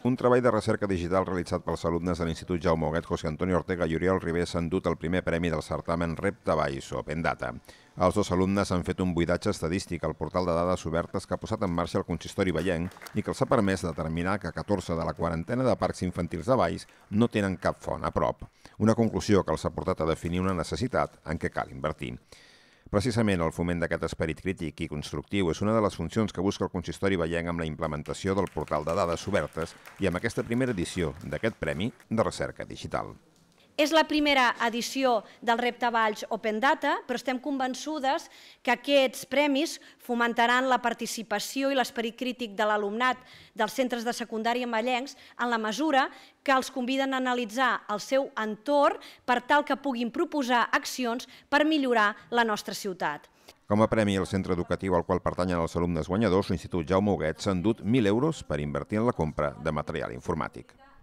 Un treball de recerca digital realitzat pels alumnes de l'Institut Jaume Huguet, José Antonio Ortega i Oriol Ribé s'han dut el primer premi del certamen Reptavalls Open Data. Els dos alumnes han fet un buidatge estadístic al portal de dades obertes que ha posat en marxa el consistori vallenc i que els ha permès determinar que 14 de la quarantena de parcs infantils de Valls no tenen cap font a prop. Una conclusió que els ha portat a definir una necessitat en què cal invertir. Precisament el foment d'aquest esperit crític i constructiu és una de les funcions que busca el consistori vallenc amb la implementació del portal de dades obertes i amb aquesta primera edició d'aquest Premi de Recerca Digital. És la primera edició del Reptavalls Open Data, però estem convençudes que aquests premis fomentaran la participació i l'esperit crític de l'alumnat dels centres de secundària vallencs en la mesura que els conviden a analitzar el seu entorn per tal que puguin proposar accions per millorar la nostra ciutat. Com a premi al centre educatiu al qual pertanyen els alumnes guanyadors, l'Institut Jaume Huguet s'ha endut 1.000 euros per invertir en la compra de material informàtic.